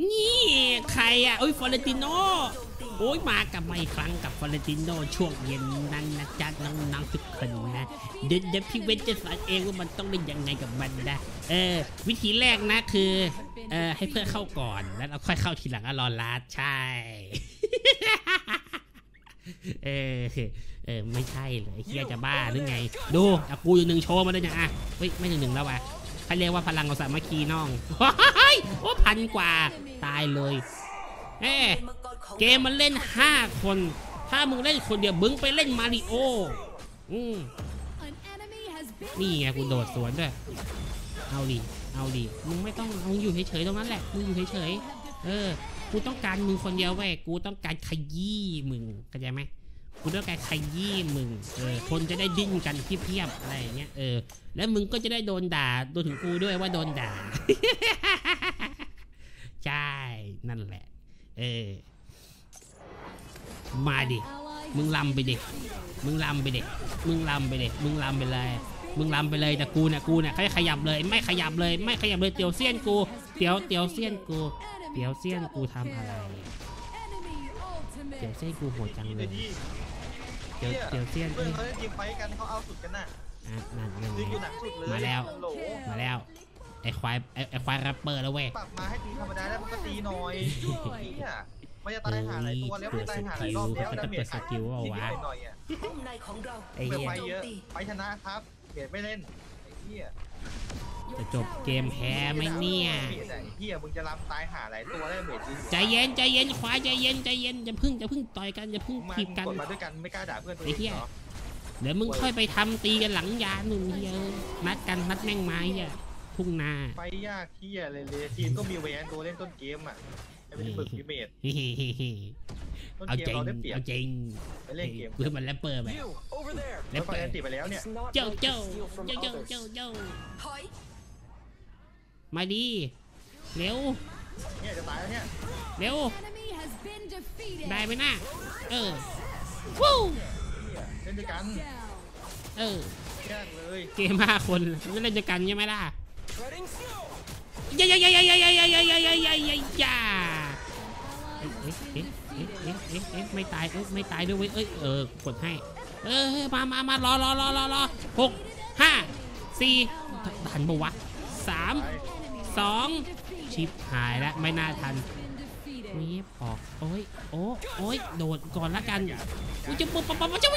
นี่ใครอ่ะโอ้ยฟลอเรนติโนโอ้ยมากับมาอีกครั้งกับฟลอเรนติโนช่วงเย็นนั้นนะจ๊ะน้องๆทุกคนนะเดี๋ยวพี่เวทจะสอนเองว่ามันต้องเล่นยังไงกับมันนะวิธีแรกนะคือให้เพื่อนเข้าก่อนแล้วเราค่อยเข้าทีหลังรอลัดใช่ ไม่ใช่เลยเฮียจะบ้าหรือไงดูกูอยู่1 โชว์มาได้ยังอ่ะเฮ้ยไม่1แล้วว่ะเขาเรียกว่าพลังของสามัคคีน้องโอ้1,000 กว่าตายเลยเกมมันเล่น5 คนถ้ามึงเล่นคนเดียวมึงไปเล่นมาริโอนี่ไงกูโดดสวนด้วยเอาดิมึงไม่ต้องมึงอยู่เฉยๆตรงนั้นแหละมึงอยู่เฉยๆกูต้องการมึงคนเดียวเว้ยกูต้องการขยี้มึงเข้าใจไหมกูต้องการขยี้มึงคนจะได้ดิ้นกันเพียบอะไรอย่างเงี้ยแล้วมึงก็จะได้โดนด่าโดนถึงกูด้วยว่าโดนด่า ใช่นั่นแหละมาดิมึงลำไปดิมึงลำไปเลยมึงลำไปเลยแต่กูเนี่ยขยับเลยไม่ขยับเลยเตียวเซียนกูเตียวเซียนกูทำอะไรเตียวเซียนกูโหดจังเลยเตียวเซียนเขาได้ทีมไฟกันเขาเอาสุดกันน่ะนั่นมาแล้วไอ้ควายแรปเปอร์แล้วเว้ยปรับมาให้ตีธรรมดาแล้วมันก็ตีหน่อยมันจะตายหาหลายตัวแล้วมันตายหาหลายรอบแล้วดาเมจสกิลเอาวะไอ้เหี้ยไปชนะครับเบียดไม่เล่นไอ้เหี้ยจะจบเกมแพ้ไหมเนี่ยเหี้ยมึงจะรำตายหาหลายตัวได้เบียดใจเย็นควายใจเย็นจะพึ่งต่อยกันจะพึ่งถีบกันมาด้วยกันไม่กล้าด่าเพื่อนไอ้เหี้ยเดี๋ยวมึงค่อยไปทำตีกันหลังยาหนุ่มเหี้ยนัดแม่งไม้อ่ะทุ่งนาไปยากเหี้ยเลยทีมก็มีแวนตัวเล่นต้นเกมอ่ะไม่ได้ฝึกพิเมดเอาจริงไปเล่นเกมคือมันแรปเปอร์แบบแรปเปอร์ติดไปแล้วเนี่ยเจ้ามาดีเร็วเนี่ยจะตายแล้วเนี่ยเร็วได้ไหมน่ะวู้เล่นด้วยกันยากเลยเกม5 คนไม่เล่นด้วยกันใช่ไหมล่ะยาไม่ตายด้วยเว้ยกดให้มารอ6 5 4ทันปะวะ3 2ชิปหายแล้วไม่น่าทันมีออกโอ้ยโดดก่อนละกันกูจะปุ๊บ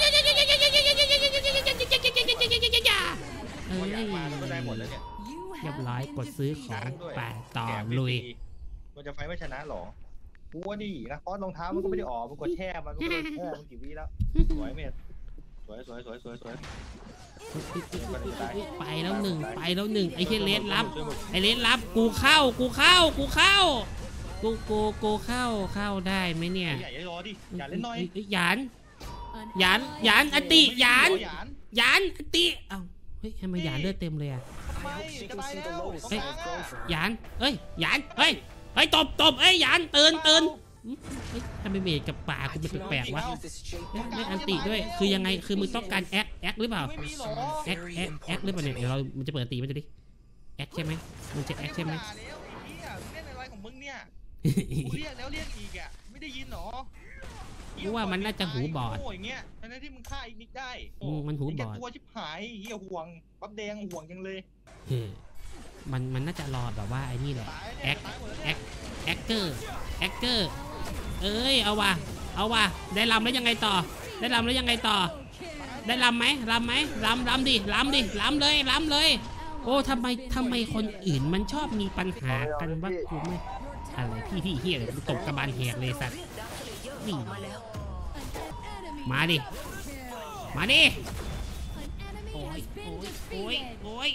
เรียบร้อยกดซื้อของไปต่อลุยมันจะไฟไม่ชนะหรอกูว่าดีนะคอสรองเท้ามันก็ไม่ได้ออกมันกดแช่มันก็เลยแช่มันกี่วิแล้วสวยเมธสวยไปแล้วหนึ่งไอ้เหี้ยเลสรับกูเข้าได้ไหมเนี่ยอย่ารอดิอย่าเล่นน้อยหยานอติหยานอติเอ้าเฮ้ยทำไมหยานเลือดเต็มเลยอ่ะหยานหยานเฮ้ยตบหยานตื่นทำไมเมจกับป่ากูเป็นแปลกวะไม่อันติด้วยคือยังไงคือมึงต้องการแอคหรือเปล่าแอคหรือเปล่าเนี่ยเดี๋ยวเรามันจะเปิดตีมันจะดิแอคใช่ไหมมันจะแอคใช่ไหมเล่นอะไรของมึงเนี่ยเรียกแล้วเรียกอีกอ่ะไม่ได้ยินหรอกูว่ามันน่าจะหูบอดอย่างเงี้ยทั้งที่มึงฆ่าอีกนิดได้มันหูบอดตัวชิบหายเหี้ยห่วงปั๊บแดงห่วงจังเลยมันน่าจะรอแบบว่าไอ้นี่แหละแอคเกอร์เอาว่ะได้ลำแล้วยังไงต่อได้ลำไหมลำดิลำเลยโอ้ทำไมคนอื่นมันชอบมีปัญหากันว่ากูไม่อะไรพี่เฮียเลยตกกระบาลแหกเลยสัตว์นี่มาดิโอ้ย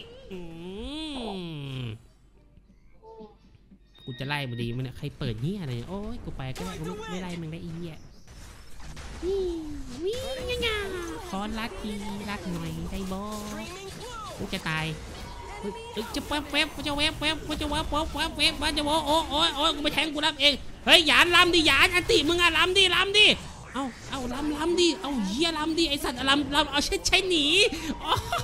กูจะไล่มาดีมันเนี่ยใครเปิดเงี้ยอะไรโอ้ยกูไปก็ไม่ไล่มึงได้อีเหี้ยวิ่งคอนรักทีรักหน่อยได้บอกูจะตายจะแวบกูจะแวบมันจะบอกโอ้ยกูไปแทงกูรับเองเฮ้ยหยานลำดิหยานอันติมึงอะลำดิเอาลำดิเอาเหี้ยลำดิไอสัตว์ลำเอาใช้หนี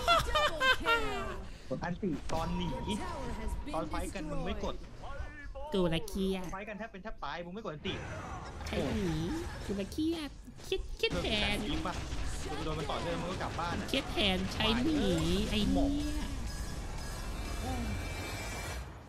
อันติตอนหนีตอนไฟกันมึงไม่กดกูละเครียดไฟกันแทบเป็นแทบตายมึงไม่กดอันติใช่หนีกูละเครียดคิดแทนยิงปะโดนมันต่อเนื่องมึงก็กลับบ้านคิดแทนใช้หนีไอ้เหี้